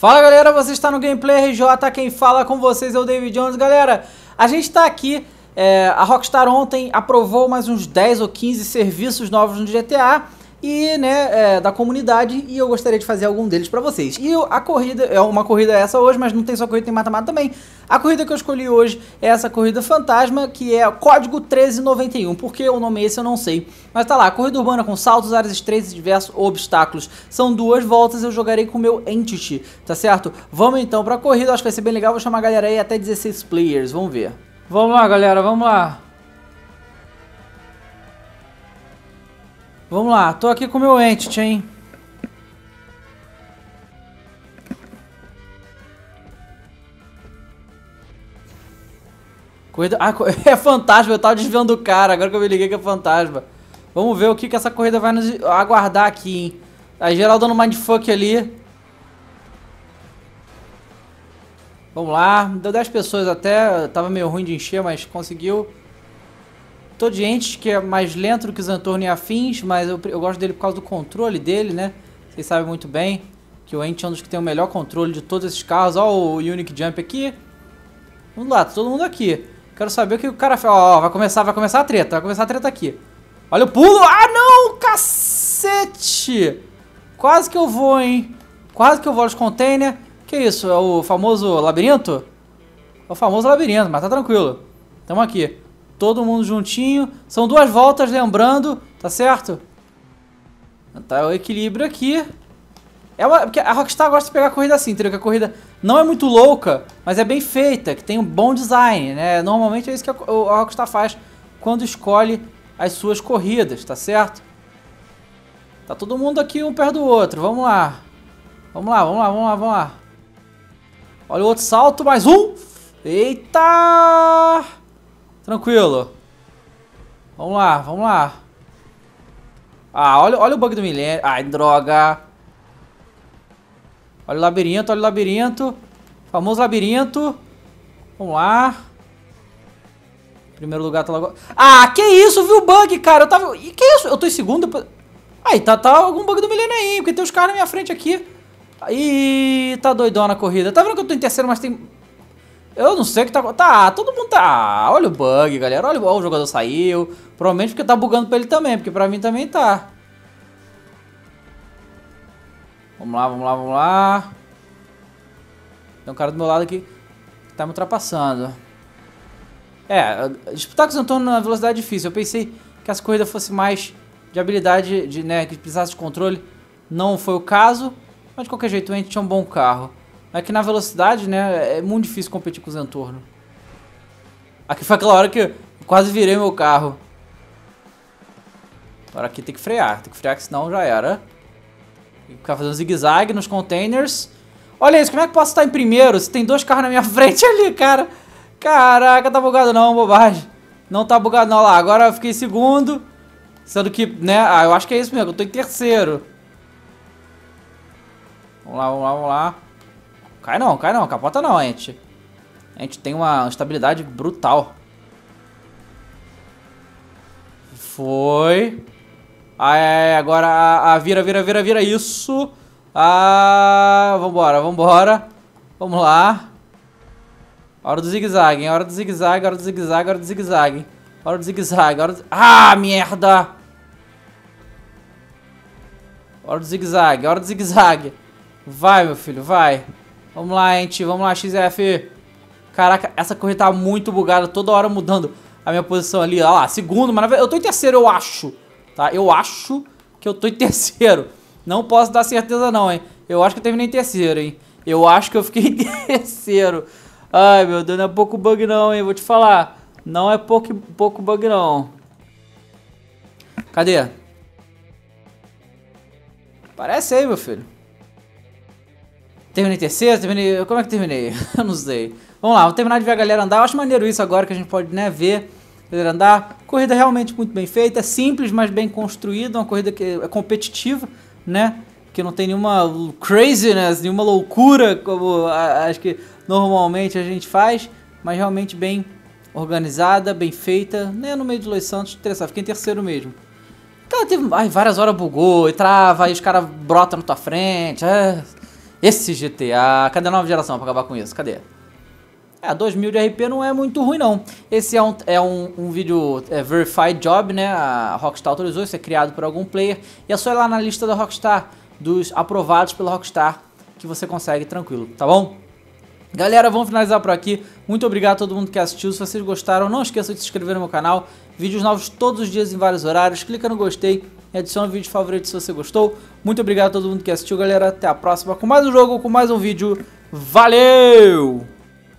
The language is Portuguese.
Fala galera, você está no Gameplay RJ, quem fala com vocês é o David Jones. Galera, a gente está aqui, a Rockstar ontem aprovou mais uns 10 ou 15 serviços novos no GTA e, da comunidade, e eu gostaria de fazer algum deles pra vocês. E a corrida, é uma corrida essa hoje, mas não tem só corrida, tem mata-mata também. A corrida que eu escolhi hoje é essa corrida fantasma, que é código 1391. Por que o nome é esse eu não sei. Mas tá lá, corrida urbana com saltos, áreas estreitas e diversos obstáculos. São 2 voltas, eu jogarei com o meu Entity, tá certo? Vamos então pra corrida, acho que vai ser bem legal, vou chamar a galera aí, até 16 players, vamos ver. Vamos lá galera, vamos lá. Vamos lá, tô aqui com o meu Entity, hein? Corrida... Ah, é fantasma, eu tava desviando do cara, agora que eu me liguei que é fantasma. Vamos ver o que essa corrida vai nos aguardar aqui, hein? Aí geral dando mindfuck ali. Vamos lá, deu 10 pessoas até, tava meio ruim de encher, mas conseguiu. Tô de Entity, que é mais lento do que o Zentorno e afins, mas eu gosto dele por causa do controle dele, né? Vocês sabem muito bem que o Entity é um dos que tem o melhor controle de todos esses carros. Ó o Unique Jump aqui. Vamos lá, tá todo mundo aqui. Quero saber o que o cara fez. Ó, vai começar a treta, aqui. Olha o pulo! Ah, não! Cacete! Quase que eu vou, hein? Quase que eu vou aos containers. Que isso? É o famoso labirinto? É o famoso labirinto, mas tá tranquilo. Tamo aqui. Todo mundo juntinho. São 2 voltas, lembrando. Tá certo? Tá o equilíbrio aqui. Porque a Rockstar gosta de pegar a corrida assim, entendeu? Que a corrida não é muito louca, mas é bem feita, que tem um bom design, né? Normalmente é isso que a Rockstar faz quando escolhe as suas corridas, tá certo? Tá todo mundo aqui um perto do outro. Vamos lá. Vamos lá. Olha o outro salto, mais um. Eita! Tranquilo. Vamos lá. Ah, olha o bug do milênio. Ai, droga. Olha o labirinto. Famoso labirinto. Vamos lá. Primeiro lugar tá logo... Ah, que isso, viu o bug, cara? Eu tava... E que isso? Eu tô em segundo. Depois... Aí, tá algum bug do milênio aí, porque tem os caras na minha frente aqui. Ih, tá doidona a corrida. Tá vendo que eu tô em terceiro, mas tem... Eu não sei o que tá... Tá, todo mundo tá... Olha o bug, galera. Olha o jogador saiu. Provavelmente porque tá bugando pra ele também, porque pra mim também tá. Vamos lá. Tem um cara do meu lado aqui que tá me ultrapassando. Disputar com o Zentorno na velocidade é difícil. Eu pensei que essa corrida fosse mais de habilidade, que precisasse de controle. Não foi o caso, mas de qualquer jeito a gente tinha um bom carro. É que na velocidade, é muito difícil competir com o Zentorno. Aqui foi aquela hora que eu quase virei meu carro. Agora aqui tem que frear, que senão já era. Tem que ficar fazendo zigue-zague nos containers. Olha isso, como é que eu posso estar em primeiro se tem 2 carros na minha frente ali, cara? Caraca, tá bugado não, bobagem. Não tá bugado não, lá, agora eu fiquei em segundo. Sendo que, eu acho que é isso mesmo, eu tô em terceiro. Vamos lá. Cai não, capota não, gente. A gente tem uma estabilidade brutal. Foi. Agora vira, isso. Vambora. Vamos lá. Hora do zigue-zague, hein? Hora do zigue-zague. Ah, merda! Hora do zigue-zague. Vai, meu filho, vai. Vamos lá, gente. Vamos lá, XF. Caraca, essa corrida tá muito bugada. Toda hora mudando a minha posição ali. Olha lá, segundo. Mas eu tô em terceiro, eu acho. Tá? Eu acho que eu tô em terceiro. Não posso dar certeza não, hein. Eu acho que eu terminei em terceiro, hein. Eu acho que eu fiquei em terceiro. Ai, meu Deus, não é pouco bug não, hein. Vou te falar. Não é pouco bug não. Cadê? Parece aí, meu filho. Terminei em terceiro? Como é que terminei? Eu não sei. Vamos lá, vamos terminar de ver a galera andar. Eu acho maneiro isso agora que a gente pode, ver a galera andar. Corrida realmente muito bem feita. Simples, mas bem construída. Uma corrida que é competitiva, Que não tem nenhuma craziness, nenhuma loucura como acho que normalmente a gente faz. Mas realmente bem organizada, bem feita. No meio de Los Santos, interessante. Fiquei em terceiro mesmo. Cara, teve várias horas bugou e trava, aí os caras brotam na tua frente. Esse GTA, cadê a nova geração pra acabar com isso? Cadê? 2.000 de RP não é muito ruim não. Esse é um vídeo verified job, né? A Rockstar autorizou, isso é criado por algum player. E é só ir lá na lista da Rockstar, dos aprovados pela Rockstar, que você consegue tranquilo, tá bom? Galera, vamos finalizar por aqui. Muito obrigado a todo mundo que assistiu. Se vocês gostaram, não esqueçam de se inscrever no meu canal. Vídeos novos todos os dias em vários horários. Clica no gostei e adiciona o vídeo favorito se você gostou. Muito obrigado a todo mundo que assistiu, galera. Até a próxima com mais um jogo, com mais um vídeo. Valeu!